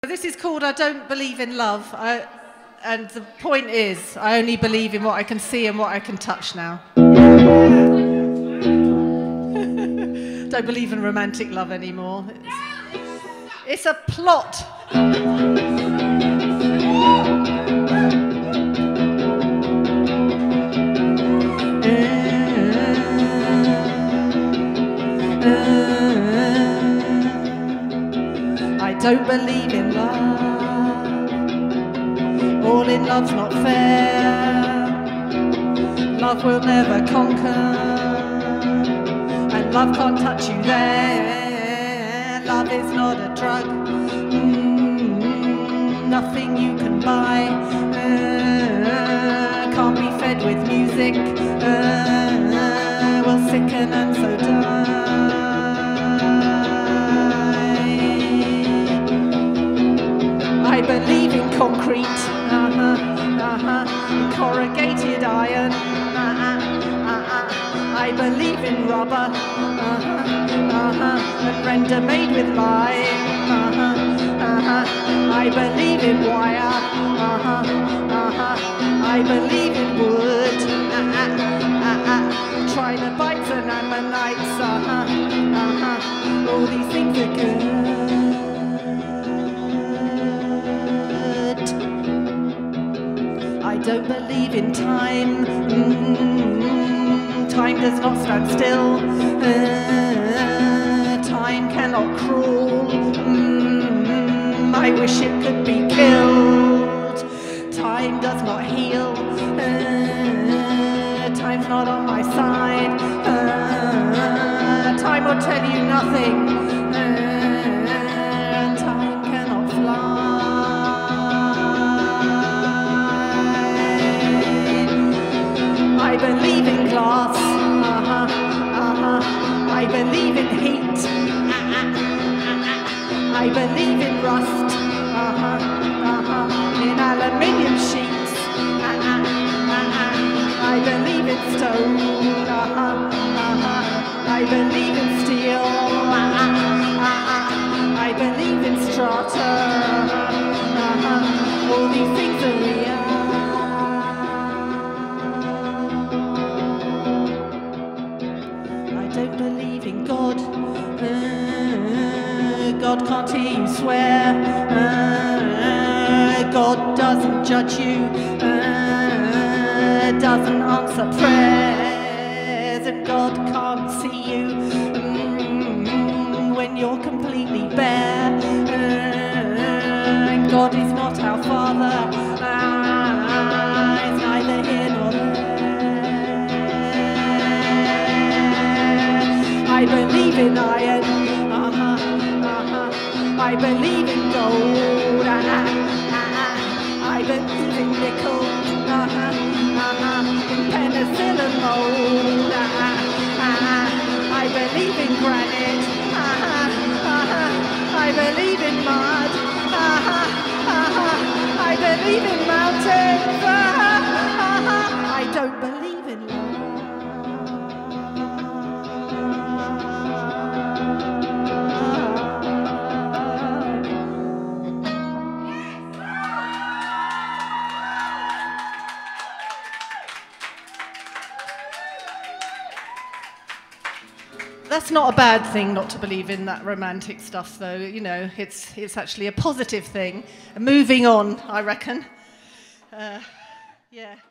This is called I Don't Believe in Love. And the point is, I only believe in what I can see and what I can touch now. Don't believe in romantic love anymore. It's a plot. I don't believe in love. All in love's not fair. Love will never conquer, and love can't touch you there. Love is not a drug, nothing you can buy. Can't be fed with music, will sicken and so die. I believe in concrete, corrugated iron. I believe in rubber, and render made with lime. I believe in wire, I believe in wood, trinobites and ammonites. All these things are good. I don't believe in time. Time does not stand still. Time cannot crawl. I wish it could be killed. Time does not heal. Time's not on my side. Time will tell you nothing. Time cannot fly. I believe in glass. I believe in heat. I believe in rust. In aluminium sheets. I believe in stone. I believe in steel. I believe in strata. All these things are real. I don't believe in God. God can't hear you swear. God doesn't judge you. Doesn't answer prayers. And God can't see you when you're completely bare. And God is not our Father. It's neither here nor there. I believe in iron. I believe in gold. I believe in nickel. In penicillin mold. I believe in granite. I believe in mud. I believe in mountains. I don't believe in love. That's not a bad thing not to believe in that romantic stuff, though. You know, it's actually a positive thing. Moving on, I reckon. Yeah.